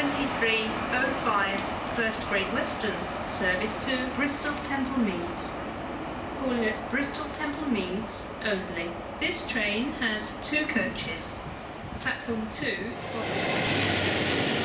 23:05 First Great Western, service to Bristol Temple Meads. Calling at Bristol Temple Meads only. This train has 2 coaches. Platform 2...